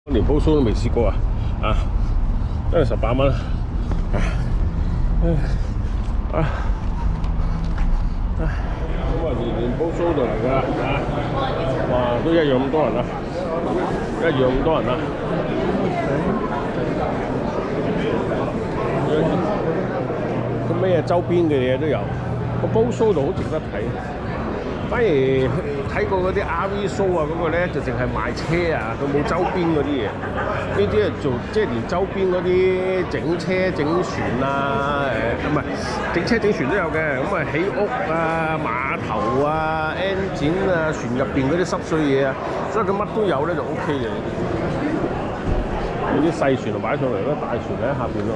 連煲酥都未試過啊！都係18蚊咁啊，連煲酥就嚟㗎啦哇，都一樣咁多人啦，一樣咁多人啦。咁咩周邊嘅嘢都有，個煲酥度好值得睇。反而睇過嗰啲 RV show 啊，嗰個咧就淨係賣車啊，佢冇周邊嗰啲嘢。呢啲係做即係連周邊嗰啲整車整船啊，唔係整車整船都有嘅。咁啊起屋啊、碼頭啊、engine 啊、船入邊嗰啲濕碎嘢啊，所以佢乜都有咧就 OK 嘅。有啲細船就擺上嚟咯，大船喺下邊咯。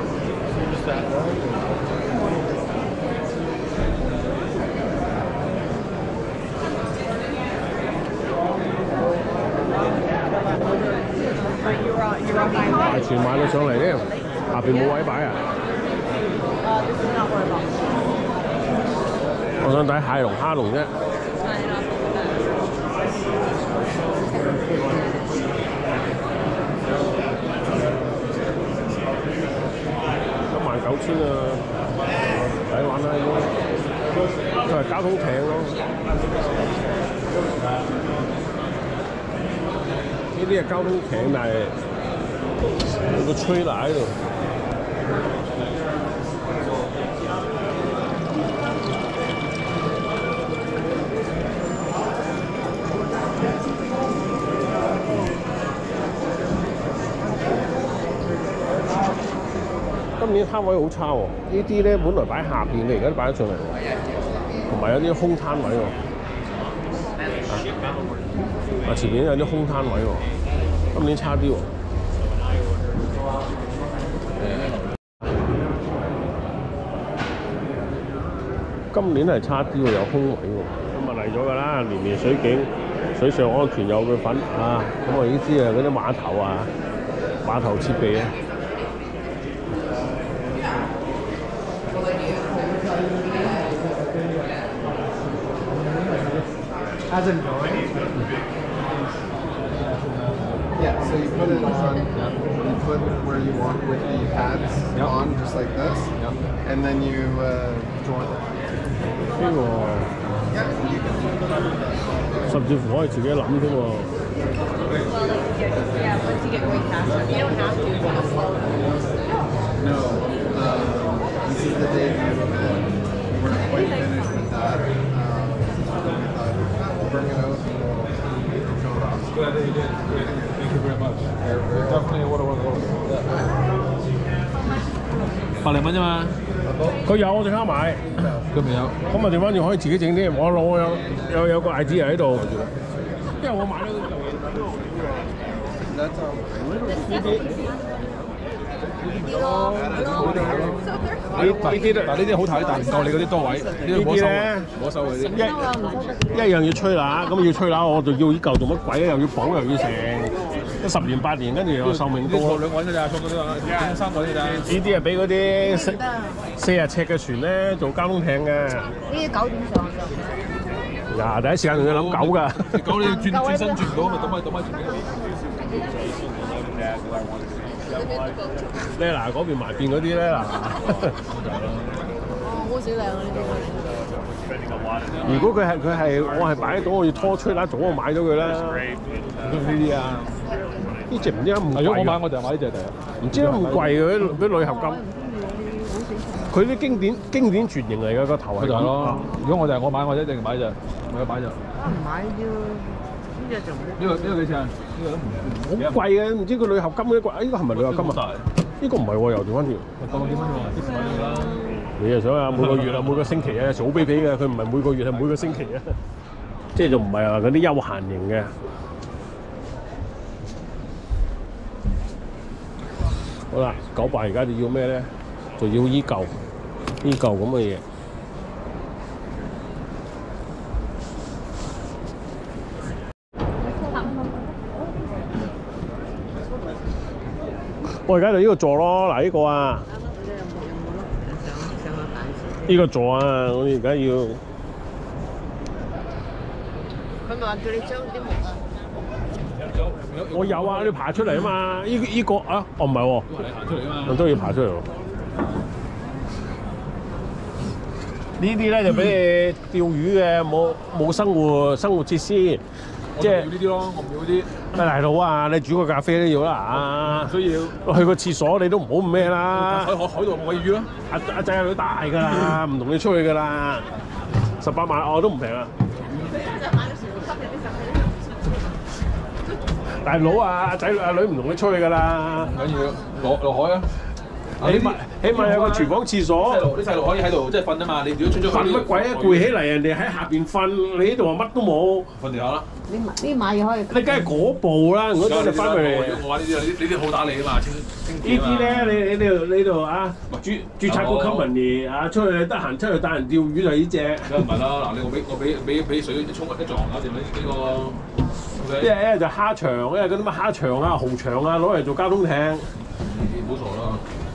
大船買到上嚟咧，下邊冇位擺啊！我想睇蟹龍、蝦龍啫。19000啊，抵玩啦！都係交通艇咯。呢啲係交通艇，但係有個吹拿喺度。今年攤位好差喎，呢啲咧本來擺下邊嘅，而家都擺咗上嚟喎，同埋有啲空攤位喎。前面有啲空攤位喎，今年差啲喎。今年係差啲喎，有空位喎。咁啊嚟咗㗎啦，年年水警、水上安全有佢份啊。咁我已經知啊，嗰啲碼頭啊、碼頭設備啊。 How's it going? Yeah, so you put it on, you put where you want with the pads on, just like this, and then you draw them. 呢個甚至乎可以自己諗添喎。 Yeah, once you get way faster, you don't have to. No, this is the day you weren't quite finished with that. Bring it out and we'll show it off. Good idea, you did. Great. Thank you very much. Definitely what it was. 100零蚊啫嘛。 佢有我即刻買， 佢未有。 咁啊調翻轉可以自己整添。我攞有個 idea 喺度，因為我買咗呢啲。呢啲但呢啲好睇，但唔夠你嗰啲多位。呢啲冇收啊，冇收嗰啲。 一樣要吹喇，咁要吹喇，我就要依嚿做乜鬼啊？又要補又要成，都10年8年，跟住又壽命高。 2個人㗎咋，錯嗰啲啊，3個人㗎咋。 呢啲係俾嗰啲40尺嘅船咧做交通艇嘅。 呢啲9點上就。 嗱，第一時間仲要諗9㗎。 9你轉身轉唔到，咪倒埋前面。 咧嗱，嗰邊埋邊嗰啲咧嗱。 好少靚啊！呢啲。 如果佢係我係擺到，我要拖吹啦，早我買咗佢啦。 呢啲啊， 呢隻唔知點解咁貴。 如果我買，我就買呢隻嚟。 唔知點解咁貴嘅啲鋁合金。佢啲經典船型嚟嘅個頭係。 就係咯。如果我買，我一定買隻，我有買隻。 唔買啫喎，呢隻就唔。 呢個幾錢啊？呢個都唔好貴嘅，唔知佢鋁合金嗰啲貴。呢個係咪鋁合金啊？呢個唔係喎，又調翻轉。 9幾蚊喎，之前買咗啦。 你又想啊？每個月啊，每個星期啊，好卑鄙嘅。佢唔係每個月，係每個星期啊。即係就唔係話嗰啲休閒型嘅。好啦，900而家就要咩咧？就要依嚿咁嘅嘢。我而家就呢個座咯，嗱呢個啊。呢個座啊，我哋而家要。 佢咪話叫你將啲木啊。 我有啊，你爬出嚟啊嘛！依個啊，哦唔係喎， 你行出嚟啊嘛。 我都要爬出嚟喎。呢啲咧就俾你釣魚嘅，冇生活設施， 即係要呢啲咯，我唔要嗰啲。 大佬啊，你煮個咖啡都要啦啊！ 所以要去個廁所你都唔好咁咩啦。 海度我要咯。 阿仔阿女大㗎啦，唔同你出去㗎啦。18萬哦都唔平啊！大佬啊，阿仔阿女唔同你出去㗎啦。 唔緊要，落海啊！ 起碼有個廚房廁所。 啲細路可以喺度即係瞓啊嘛！你如果出咗瞓乜鬼啊？攰起嚟，人哋喺下邊瞓，你呢度話乜都冇。 瞓地下啦。 呢買嘢可以。 你梗係嗰步啦，如果真係翻嚟。 我話呢啲好打理啊嘛， 呢啲咧，你度啊，註冊個 company 啊，出去得閒出去帶人釣魚就呢隻。 梗唔係啦，嗱我俾水沖一撞搞掂呢個。 一係就蝦場，一係嗰啲乜蝦場啊、蠔場啊，攞嚟做交通艇。 唔好傻啦！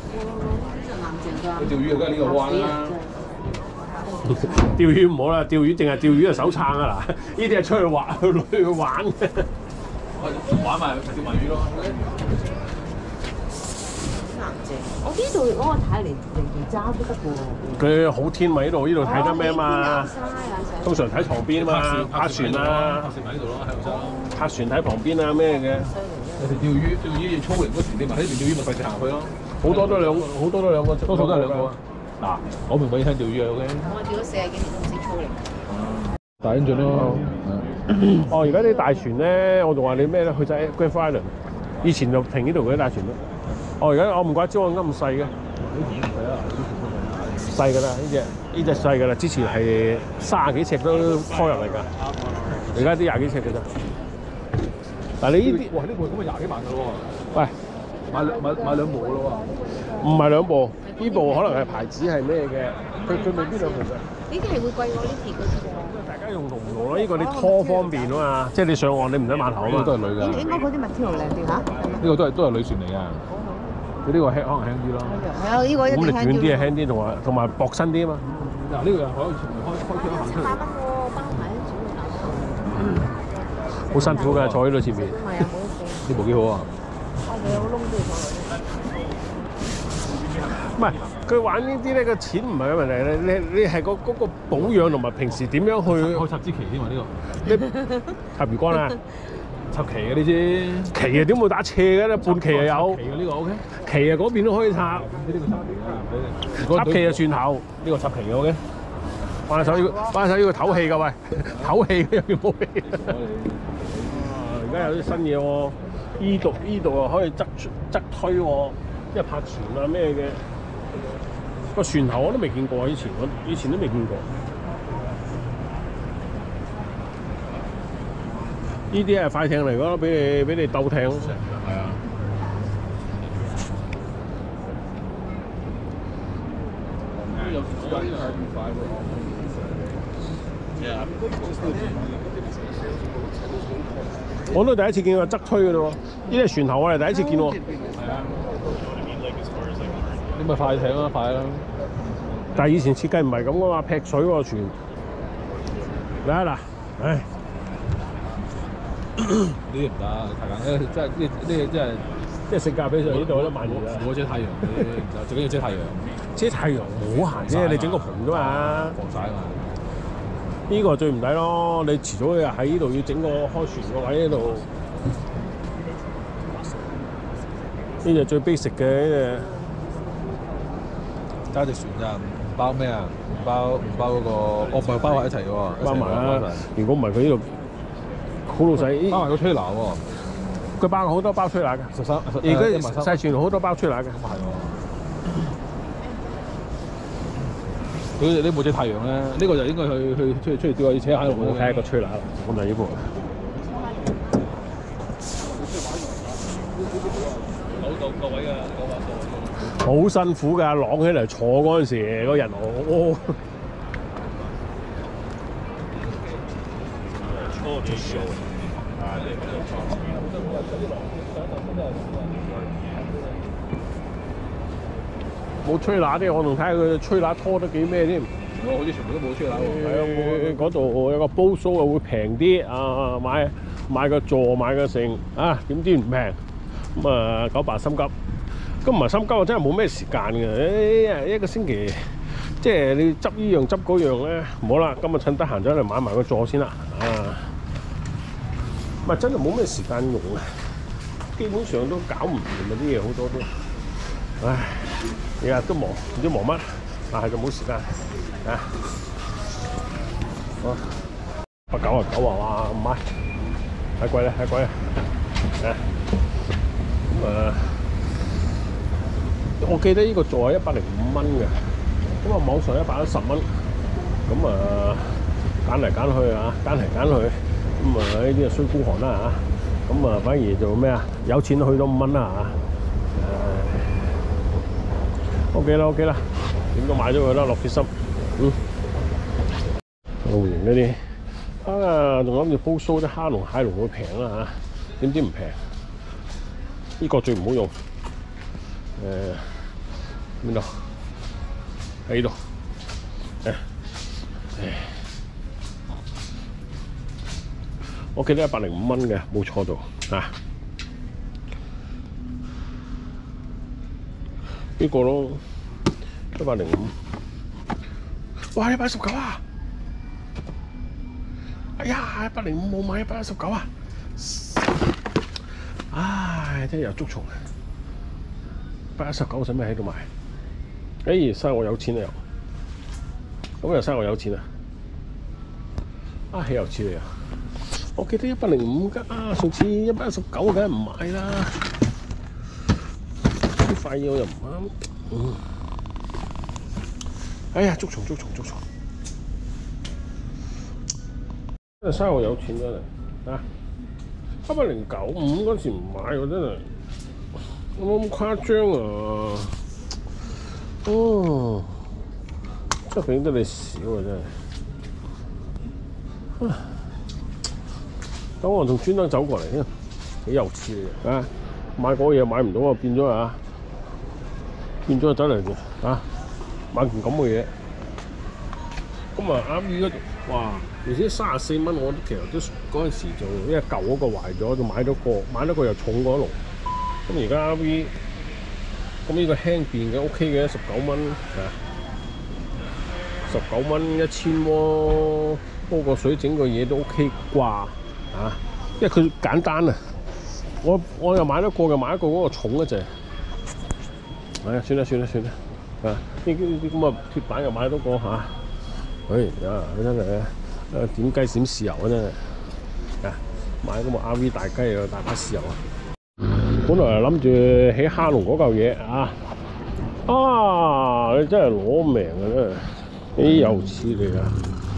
釣魚梗係呢個好玩啦。 釣魚唔好啦，釣魚淨係釣魚係手撐啊嗱，呢啲係出去玩去玩嘅。 玩埋釣埋魚咯。 我呢度嗰個睇嚟揸都得喎。 佢好天咪呢度睇得咩嘛？通常睇旁邊啊嘛，泊船啊， 泊船喺度咯，喺度揸。 泊船睇旁邊啊咩嘅。 有時釣魚要粗齡嗰時，你咪喺呢邊釣魚咪費事行去咯。 好多都兩個， 多數都係兩個啊。嗱，我明俾你聽釣魚啊 ，OK。 我釣咗40幾年都唔識粗齡。 大英俊咯。 哦，而家啲大船咧，我仲話你咩咧？去晒 Grand Island， 以前就停呢度嗰啲大船咯。哦，而家我唔怪之我咁細嘅。細㗎啦，呢隻細㗎啦，之前係30幾尺都拖入嚟㗎，而家啲20幾尺㗎咋。但係你呢啲， 哇！呢部咁啊20幾萬㗎咯喎。 喂， 買兩部㗎咯喎。 唔係兩部，呢部可能係牌子係咩嘅？佢未必兩部㗎。 呢啲係會貴過呢條嗰啲喎。 大家用同唔同咯？呢個你拖方便啊嘛，即係你上岸你唔使碼頭啊嘛。 都係女㗎。 應該嗰啲 material 靚啲嚇。 呢個都係女船嚟㗎。佢呢個可能輕啲咯。 係啊，呢個一定咁你輕啲。 短啲係輕啲，同埋薄身啲啊嘛。 嗱，呢個又可以開車行出嚟。 700蚊喎，包埋啲主要好辛苦㗎，坐喺度前面。 係啊，冇得呢部幾好啊！ 你有個窿都要坐落唔係佢玩呢啲咧，個錢唔係個問題，你係嗰個保養同埋平時點樣去開插支旗添啊！呢個插魚竿啊？ 插旗嘅呢支旗啊點會打斜嘅咧？半旗又有。 旗嘅呢個 OK。 旗啊嗰邊都可以插。 呢個插旗啊！ 插旗啊蒜頭，呢個插旗嘅 OK。玩手要唞氣㗎喂，唞氣嘅又要冇氣。而家有啲新嘢喎，依度啊可以側推喎，即係泊船啊咩嘅。個船頭我都未見過，以前都未見過。呢啲係快艇嚟㗎，俾你鬥艇。 係啊。 我都第一次見過側推嘅咯喎，呢啲船頭我係第一次見喎。 係啊。呢咪快艇啦，快啦。 但係以前設計唔係咁㗎嘛，劈水喎船。嚟啊嗱，唉， 呢啲唔得，太緊，即係呢即係性價比上呢度都慢嘢啦。 冇遮太陽，最緊要遮太陽。 遮太陽好閒啫，你整個棚啫嘛。 防曬啊嘛。 呢個最唔抵咯，你遲早喺呢度要整個開船個位喺度。呢隻最 basic 嘅呢隻。 揸隻船咋，唔包咩啊？唔包嗰個，我唔係包埋一齊嘅喎。 包埋啦。如果唔係佢呢度好老細。 包埋個吹拿喎。 佢包好多包吹拿嘅。而家細船好多包吹拿嘅。咁係喎。佢呢部隻太陽咧，呢個就應該去出嚟釣下啲車喺度。 我睇下個吹拿啦，我就呢部。9位嘅好辛苦㗎，啷起嚟坐嗰陣時，個人冇吹拿啲，我仲睇下佢吹拿拖得幾咩添。 我好似全部都冇吹拿喎。 係啊，嗰度有個煲蘇啊，會平啲啊買。 買個座買個剩啊，點知唔平咁啊，900心急。咁唔係心急啊，真係冇咩時間嘅。一個星期即係你執呢樣執嗰樣咧，唔好啦。今日趁得閒走嚟買埋個座先啦。啊，唔係真係冇咩時間用啊，基本上都搞唔掂啊啲嘢好多都。唉，日日都忙，唔知忙乜，但係就冇時間啊。好，199啊，哇唔買，太貴啦，太貴啦。啊，咁啊。我記得呢個座係105蚊嘅，咁啊網上110蚊，咁啊揀嚟揀去啊，揀嚟揀去，咁啊呢啲啊衰孤寒啦嚇，咁啊反而就咩啊有錢去到5蚊啦嚇，OK 啦 OK 啦，點都買咗佢啦，落決心，露營嗰啲啊，仲諗住煲蘇啲蝦龍蟹龍會平啦嚇，點知唔平，呢個最唔好用。邊度？喺度。我記得105蚊嘅，冇錯到啊。呢個咯，105。哇！119啊！哎呀，105冇買119啊！唉，真係又捉蟲。119使咩喺度買？生我有錢啊又，咁又生我有錢啊！啊，豈有此理啊！我記得105㗎，上次119梗係唔買啦。呢塊嘢我又唔啱。哎呀，捉蟲！真係生我有錢真係啊！109.5嗰時唔買喎，真係。冇咁誇張啊！哦，真係俾得你少啊！真係。等我仲專登走過嚟添，幾有趣嘅啊！買嗰嘢買唔到啊，變咗走嚟啊！買件咁嘅嘢，咁啊啱於嗰度，哇！而且34蚊，我其實都嗰陣時就因為舊嗰個壞咗，就買多個又重過一籠。咁而家 RV 咁呢個輕便嘅 OK 嘅19蚊啊，19蚊1000喎，煲個水整個嘢都 OK 啩啊！因為佢簡單啊，我又買得過，又買一個嗰個重一隻。唉，算啦啊！呢啲咁嘅鐵板又買多個嚇，唉呀真係點雞閃豉油啊真係啊！買咁個 RV 大雞又大把豉油啊！本來諗住起蝦龍嗰嚿嘢啊！你真係攞命啊！真係，豈有此理啊！